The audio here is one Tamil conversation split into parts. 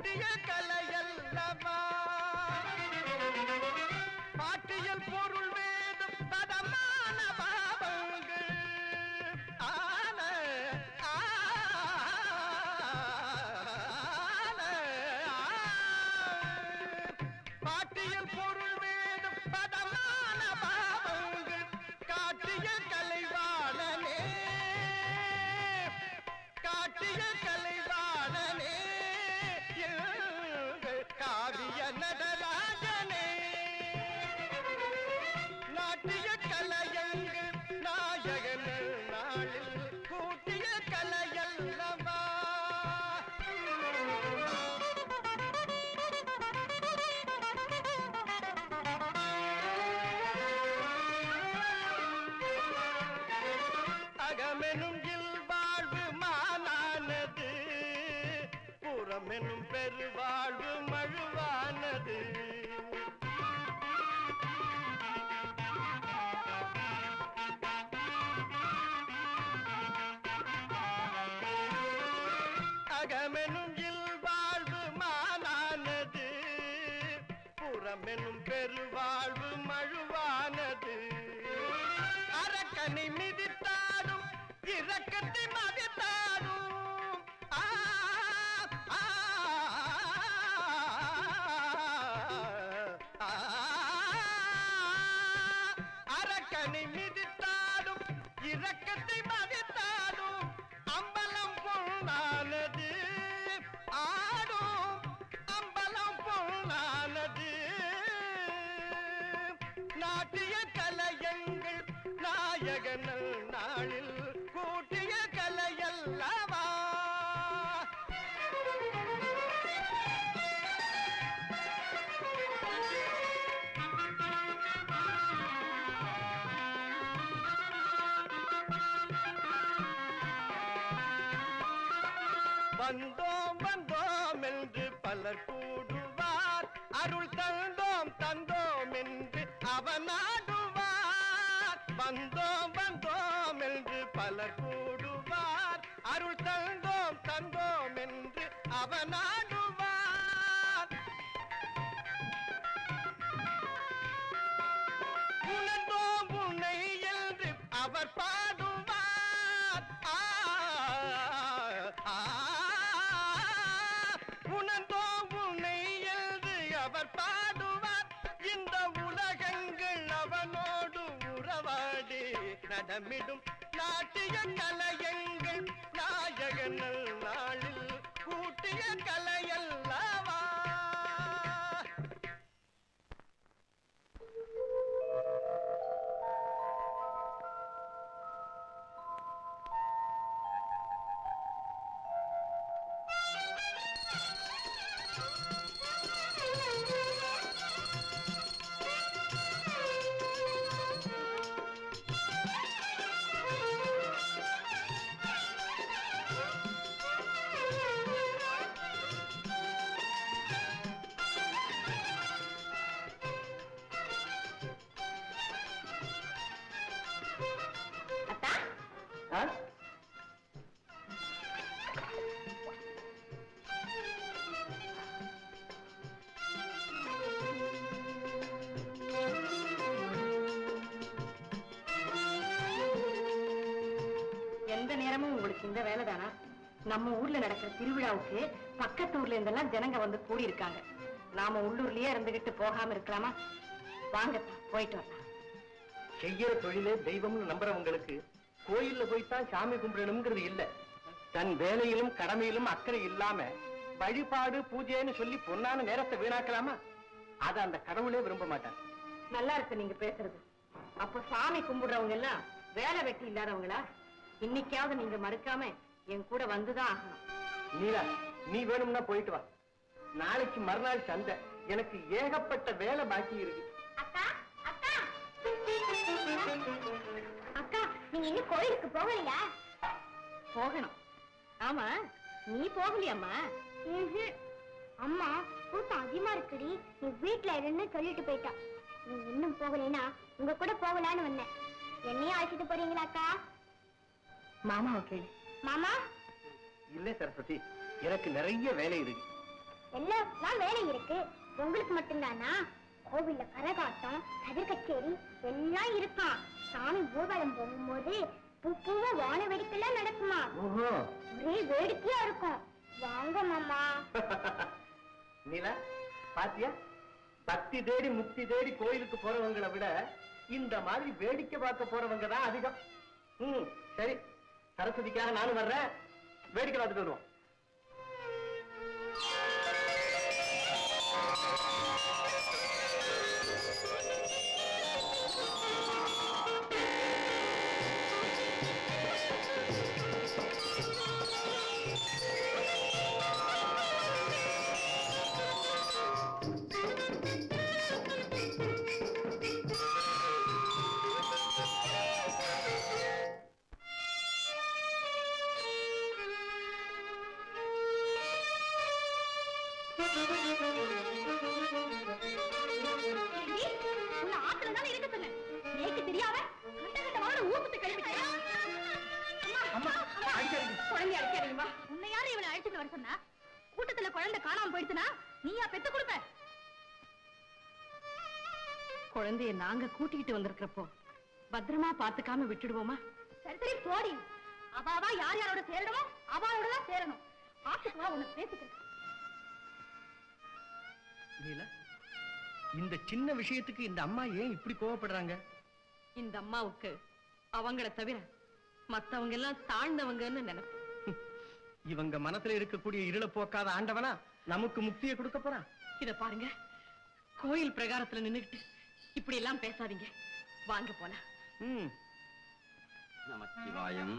கூட்டிய கலையல்லவா பாட்டியல் பொருள் வேதம் பதமான பாவங்கள் பாட்டியல் பொருள் வேதம் பதமான பாவங்கள் காட்டிய கலைவாணனே காட்டிய கலைவாணனே காவிய நடராஜனே நாட்டிய கலையங்கள் நாயகன் நாளில் கூட்டிய கலையல்லவா அகமெனும் இல்வாழ்வு மானானது புறமெனும் பெருவாழ்வு மழுவானது அகமெனும் இல்வாழ்வு மானானது புறமெனும் பெருவாழ்வு மழுவானது அரக்கனை மிதித்தாடும் இரக்கத்தை மதித்தாடும் அரக்கனை மிதித்தாடும் இரக்கத்தை மதித்தாடும் அம்பலம் பொன்னானது ஆடும் அம்பலம் பொன்னானது நாட்டிய கலையங்கள் நாயகன் நாளில் கூட்டிய கலையல்லவா வந்தோம் வந்தோம் என்று பலர் கூடுவார் அருள் தந்தோம் தந்தோம் என்று அவனாடுவார் வந்தோம் வந்தோம் என்று பலர் கூடுவார் அருள் தந்தோம் தந்தோம் என்று அவனாடுவார் உணர்ந்தோம் உன்னை என்று அவர் பாடுவார் உணர்ந்தோம் உன்னை என்று அவர் பாடுவார் இந்த உலகங்கள் அவனோடு உறவாடி நடமிடும் நாட்டிய கலையங்கள் நாயகன் நாளில் கூட்டிய கலையல்லவா இந்த வேலைதானா? நம்ம ஊர்ல நடக்கிற திருவிழாவுக்கு பக்கத்து ஊர்ல இருந்தெல்லாம் ஜனங்க வந்து கூடி இருக்காங்க. நாம உள்ளூர்லயே இருந்துகிட்டு போகாம இருக்கலாமா? வாங்க போயிட்டு வரலாம். செய்யற தொழிலே தெய்வம்னு நம்புறவங்களுக்கு கோயில்ல போய்தான் சாமி கும்பிடணும்ங்கிறது இல்ல. தன் வேலையிலும் கடமையிலும் அக்கறை இல்லாம வழிபாடு பூஜைன்னு சொல்லி பொன்னான நேரத்தை வீணாக்கலாமா? அத அந்த கடவுளே விரும்ப மாட்டார். நல்லா இருக்கு நீங்க பேசுறது. அப்ப சாமி கும்பிடுறவங்க எல்லாம் வேலை வெட்டி இல்லாதவங்களா? இன்னைக்காவது நீங்க மறுக்காம என் கூட வந்துதான் ஆகணும். நீலா, நீ வேணும்னா போயிட்டு வா. நாளைக்கு மறுநாள் சந்தை. எனக்கு ஏகப்பட்ட வேலை பாக்கி இருக்கு. அக்கா அக்கா அக்கா, நீங்க இன்னும் கோயிலுக்கு போகலையா? போகணும். ஆமா, நீ போகலையாம்மா? அம்மா கூட்டம் அதிகமா இருக்குடி, நீ வீட்டுல இருன்னு சொல்லிட்டு போயிட்டா. நீ இன்னும் போகலைன்னா உங்க கூட போகலான்னு வந்தேன். என்னையும் அழைச்சிட்டு போறீங்களாக்கா? மாமா ஓகே. மாமா இல்ல சரஸ்வதி, எனக்கு நிறைய வேலை இருக்கு. எல்லா நாள் வேலை இருக்கு. உங்களுக்கு மட்டும்தானா? கோவில்ல கரகாட்டம், கதிர் கச்சேரி எல்லாம் இருக்கான். சாமி ஊர்வலம் போகும்போது பூவா வான வேடிக்கைலாம் நடக்குமா? ஒரே வேடிக்கையா இருக்கும். வாங்க மாமா. நீலா பாத்தியா, பக்தி தேடி முக்தி தேடி கோயிலுக்கு போறவங்களை விட இந்த மாதிரி வேடிக்கை பார்க்க போறவங்க தான் அதிகம். சரி, சரஸ்வதிக்காக நானும் வர்றேன், வேடிக்கை பார்த்துட்டு வருவோம். கூட்டத்துல குழந்தை காணாம போயிடுச்சுனா நீயா பெத்து கொடுப்ப? குழந்தைய நாங்க கூட்டிக்கிட்டு வந்திருக்கிறப்போ பத்திரமா பாத்துக்காம விட்டுடுவோமா? சரி சரி போடி. அவாவா யார் யாரோட சேரணுமோ அவாவோட தான் சேரணும். ஆத்துக்கு வா, உனக்கு பேசிக்கிறேன். நீலா, இந்த சின்ன விஷயத்துக்கு இந்த அம்மா ஏன் இப்படி கோவப்படுறாங்க? இந்த அம்மாவுக்கு அவங்கள தவிர மத்தவங்க எல்லாம் தாழ்ந்தவங்கன்னு நினைப்பு. இவங்க மனசுல இருக்கக்கூடிய இருள போக்காத ஆண்டவனா நமக்கு முக்தியை கொடுக்க போறான். இத பாருங்க, கோயில் பிரகாரத்துல நின்னுகிட்டு இப்படி எல்லாம் பேசாதீங்க. வாங்க போலாம். நமச்சிவாயம்.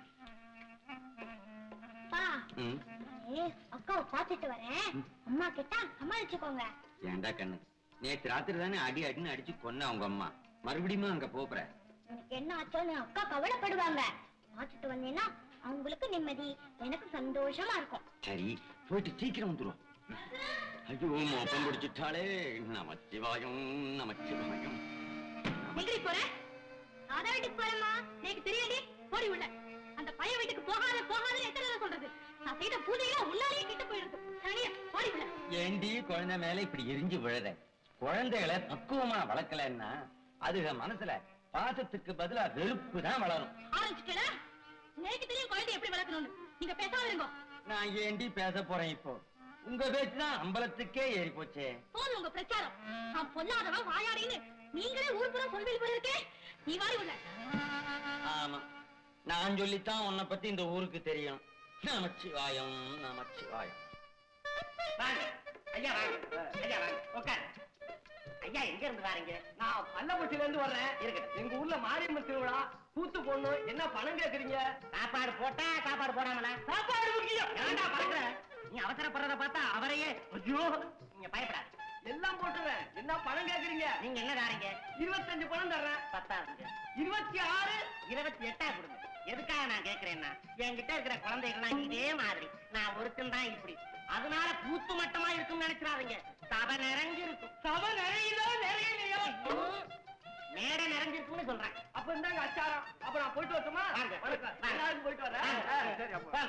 அக்காவை பாத்துட்டு வரேன். அம்மா கிட்ட சமாளிச்சுக்கோங்க. ஏண்டா கண்ணு, நேற்று ராத்திரி தானே அடி அடின்னு அடிச்சு கொன்ன அவங்க அம்மா, மறுபடியும் அங்க போற? எனக்கு என்ன ஆச்சோன்னு அக்கா கவலைப்படுவாங்க. பாத்துட்டு வந்தேன்னா அவங்களுக்கு நிம்மதி, எனக்கு சந்தோஷமா இருக்கும். சரி, போயிட்டு சீக்கிரம் வந்துடும். ஐயோ, மோப்பம் பிடிச்சிட்டாலே. நமச்சிவாயம் நமச்சிவாயம். எங்கடி போற? அத வீட்டுக்கு போறேம்மா. எனக்கு தெரியாதே. போடி உள்ள. அந்த பையன் வீட்டுக்கு போகாத போகாதன்னு எத்தனை தடவை சொல்றது? நான் செய்த பூஜையில உள்ளாலேயே கிட்ட போயிடுது. சரியா, போடி உள்ள. ஏண்டி குழந்தை மேல இப்படி எரிஞ்சு விழுத? குழந்தைகளை பக்குவமா வளர்க்கலன்னா அதுக மனசுல பாசத்துக்கு பதிலா வெறுப்பு தான் வளரும். ஆரம்பிச்சுட்டா? எனக்கு தெரியும் குழந்தை எப்படி வளர்க்கணும்னு. நீங்க பேசாம இருங்க. நான் ஏண்டி பேச போறேன் இப்போ? உங்க பேச்சுதான் அம்பலத்துக்கே ஏறி போச்சே. போதும் உங்க பிரச்சாரம். நான் பொல்லாதவன் வாயாடின்னு நீங்களே ஊர் புறம் சொல்வீங்க போல இருக்கே. நீ வாடி உள்ள. ஆமா, நான் சொல்லித்தான் உன்னை பத்தி இந்த ஊருக்கு தெரியும். நமச்சிவாயம் நமச்சிவாயம். ஐயா வாங்க, ஐயா வாங்க, உட்கார். ஐயா எங்க இருந்து வாரீங்க? நான் பல்லப்பட்டியில இருந்து வர்றேன். இருக்கட்டும். எங்க ஊர்ல மாரியம்மன் திருவிழா, கூத்து போடணும். என்ன பணம் கேக்குறீங்க? சாப்பாடு போட்டா சாப்பாடு போடாமல? சாப்பாடு முக்கியம். ஏன்டா பறக்குற? நீ அவசரப்படுறத பார்த்தா அவரையே. ஐயோ, நீங்க பயப்படாது, எல்லாம் போட்டுறேன். என்ன பணம் கேக்குறீங்க? நீங்க என்ன தாரீங்க? 25 பணம் தர்றேன். 10 26 28 கொடுங்க. எதுக்காக நான் கேக்குறேன்னா, என்கிட்ட இருக்கிற குழந்தைகள்லாம் இதே மாதிரி நான் ஒருத்தன் தான் இப்படி. அதனால கூத்து மட்டமா இருக்கும்னு நினைச்சிடாதீங்க. சபை நிறைஞ்சு இருக்கும். சபை நிறையுதோ நிறையலையோ, மேடை நிறைஞ்சிருக்குன்னு சொல்றேன். அப்ப இருந்தாங்க அச்சாரம். அப்ப நான் போயிட்டு வரட்டுமா? எல்லாரும் போயிட்டு வரேன். சரி, அப்ப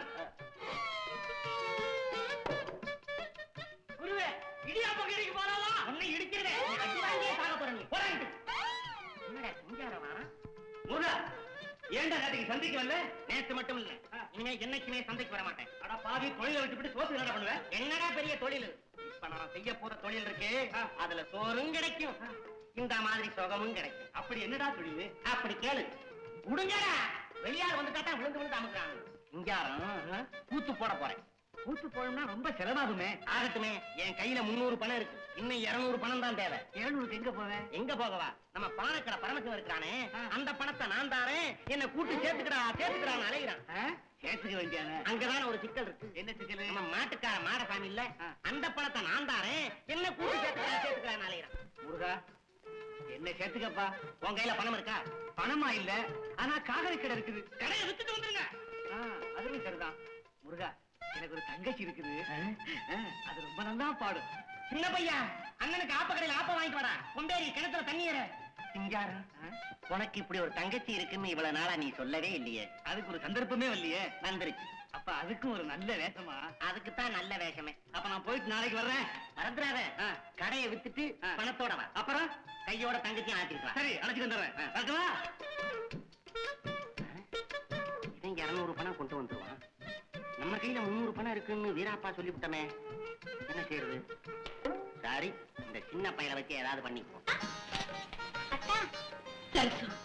குருவே, இடியாப்பம் கடைக்கு போறாவா? உன்னை இடிக்கிறதே அடி வாங்கியே சாக போற. நீ போறாங்க. என்னடா குஞ்சாரவா? முருகா, ஏண்டா நேற்றுக்கு சந்தைக்கு வரல? நேற்று மட்டும் இல்ல, இனிமே என்னைக்குமே சந்தைக்கு வர மாட்டேன். அட பாவி, தொழிலை விட்டுவிட்டு சோத்து என்னடா பண்ணுவேன்? என்னடா பெரிய தொழில்? இப்ப நான் செய்ய போற தொழில் இருக்கு, அதுல சோறும் கிடைக்கும், இந்த மாதிரி சுகமும் கிடைக்கும். அப்படி என்னடா தொழில்? அப்படி கேளு. உடுங்கடா, வெளியார் வந்துட்டா விழுந்து விழுந்து அமுக்குறாங்க. இங்காரம் கூத்து போட போறேன். கூத்து போடணும்னா ரொம்ப செலவாகுமே. ஆகட்டுமே, என் கையில 300 பணம் இருக்கு. இன்னும் 200 பணம் தான் தேவை. 200 எங்க போவேன்? எங்க போகவா? நம்ம பானக்கடை பரமசிவம் இருக்கிறானே, அந்த பணத்தை நான் தாரேன். என்ன கூட்டு சேர்த்துக்கிறான்னு அலைகிறான். சேர்த்துக்க வேண்டியான அங்கதான ஒரு சிக்கல் இருக்கு. என்ன சிக்கல்? நம்ம மாட்டுக்கார மாடசாமி இல்ல, அந்த பணத்தை நான் தாரேன். என்ன கூட்டு சேர்த்துக்கிறான்னு அலைகிறான். முருகா, என்ன சேர்த்துக்கப்பா. உன் கையில பணம் இருக்கா? பணமா இல்ல, ஆனா காகரி கடை இருக்குது. கடையை வித்துட்டு வந்துருங்க. அதுவும் சரிதான். முருகா, எனக்கு ஒரு தங்கச்சி இருக்குது, அது ரொம்ப நல்லா பாடும். சின்ன பையா, அண்ணனுக்கு ஆப்ப கடையில் ஆப்ப வாங்கிட்டு வரா. கொண்டேரி கிணத்துல தண்ணீர சிங்காரம். உனக்கு இப்படி ஒரு தங்கச்சி இருக்குன்னு இவ்வளவு நாளா நீ சொல்லவே இல்லையே. அதுக்கு ஒரு சந்தர்ப்பமே இல்லையே. வந்துருச்சு. அப்ப அதுக்கும் ஒரு நல்ல வேஷமா? அதுக்குத்தான் நல்ல வேஷமே. அப்ப நான் போயிட்டு நாளைக்கு வர்றேன். மறந்துடாத, கடையை வித்துட்டு பணத்தோட வா. அப்புறம் கையோட தங்கச்சியும் அழைச்சிருக்கலாம். சரி, அழைச்சிட்டு வந்துடுறேன். வரட்டுமா? இவன் 200 பணம் கொண்டு வந்துருவான். நம்ம கையில 300 பணம் இருக்குன்னு வீராப்பா சொல்லிவிட்டமே, என்ன செய்யறது? சாரி, இந்த சின்ன பையனை வச்சு ஏதாவது பண்ணிப்போம். அக்கா சரி